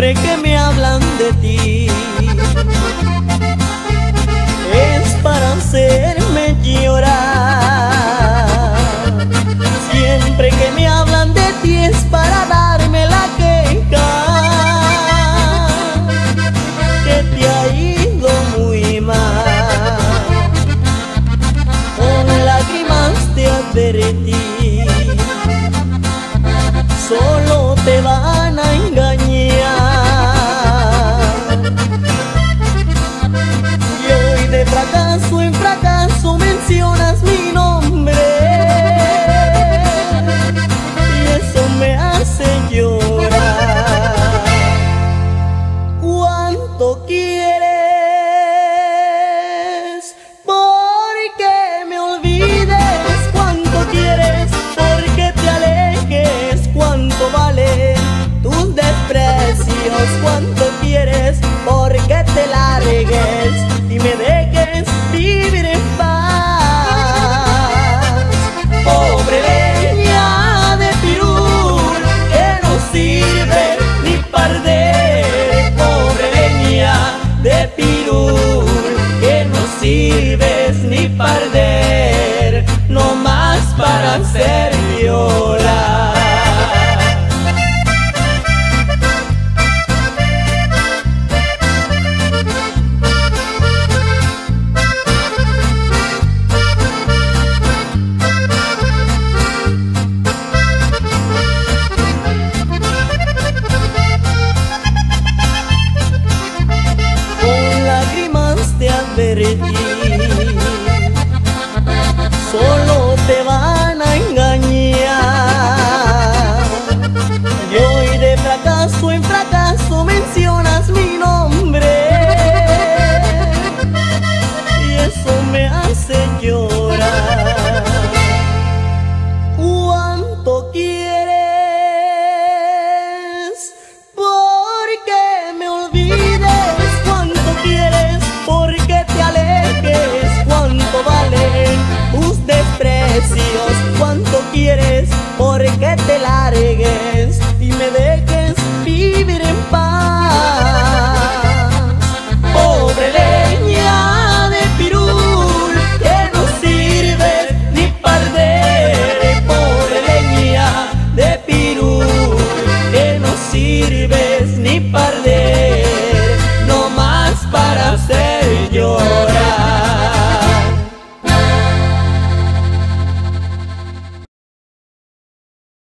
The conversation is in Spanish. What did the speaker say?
Siempre que me hablan de ti es para hacerme llorar. Siempre que me hablan de ti es para darme la queja que te ha ido muy mal. Con lágrimas te advertí, solo te van a engañar. Y hoy de fracaso en fracaso mencionas mi nombre, y eso me hace llorar. ¿Cuánto quieres porque me olvides? ¿Cuánto quieres porque te alejes? ¿Cuánto valen tus desprecios? ¿Cuánto quieres porque te largues y me dejes vivir en paz? Pobre leña de pirul que no sirve ni para arder. Pobre leña de pirul que no sirves ni para arder, no más para hacer